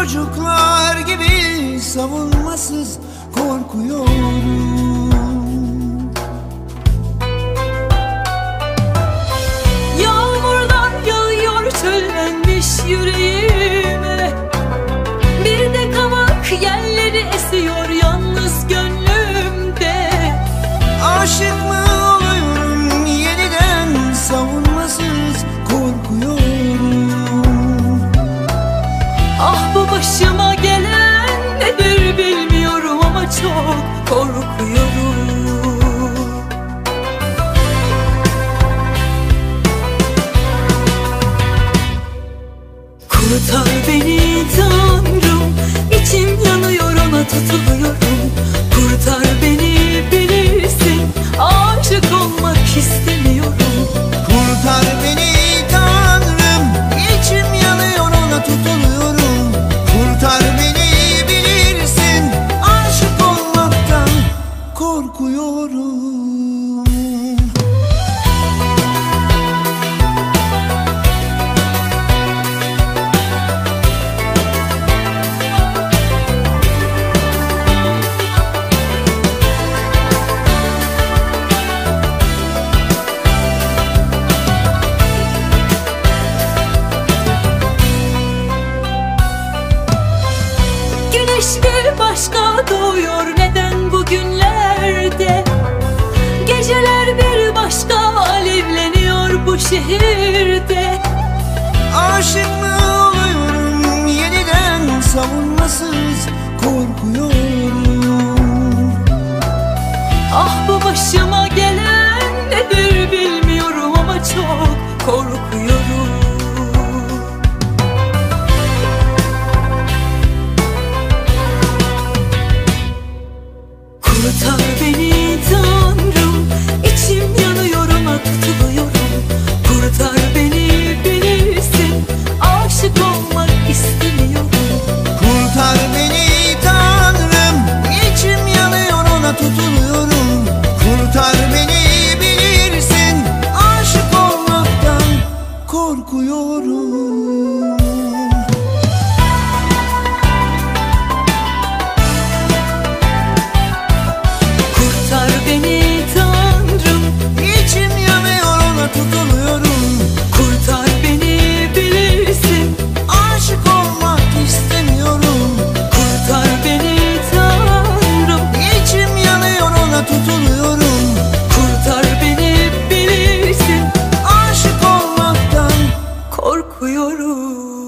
çocuklar gibi savunmasız korkuyorum. Yağmurlar yağıyor çöllenmiş yüreğime, bir de kavak yelleri esiyor yalnız gönlümde. Aşık mı oluyorum yeniden, savunmasız korkuyorum. Ah, bu başıma gelen nedir bilmiyorum ama çok korkuyorum. Kurtar beni Tanrım, içim yanıyor ona tutuluyorum. Kurtar beni, bilirsin aşık olmak istemiyorum. Kurtar beni Tanrım, içim yanıyor ona tutuluyorum. Kurtar beni, bilirsin aşık olmaktan korkuyorum. Güneş bir başka doğuyor neden bugünlerde? Geceler bir başka alevleniyor bu şehirde. Aşık mı oluyorum yeniden, savunmasız korkuyorum. Ah, bu başıma gelen nedir bilmiyorum ama çok korkuyorum. Kurtar beni Tanrım, içim yanıyor ona tutuluyorum. Kurtar beni, bilirsin aşık olmak istemiyorum. Kurtar beni Tanrım, içim yanıyor ona tutuluyorum. Kurtar beni, bilirsin aşık olmaktan korkuyorum. Kurtar beni Tanrım, İçim yanıyor ona tutuluyorum. kurtar beni, bilirsin Aşık olmak istemiyorum. kurtar beni Tanrım, İçim yanıyor ona tutuluyorum. kurtar beni, bilirsin Aşık olmaktan korkuyorum.